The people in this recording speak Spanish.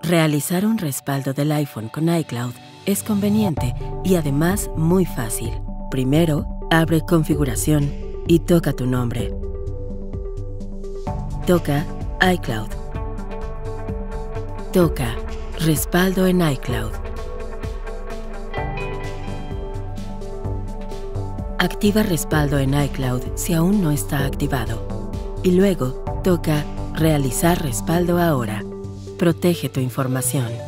Realizar un respaldo del iPhone con iCloud es conveniente y además muy fácil. Primero, abre Configuración y toca tu nombre. Toca iCloud. Toca Respaldo en iCloud. Activa Respaldo en iCloud si aún no está activado. Y luego toca Realizar respaldo ahora. Protege tu información.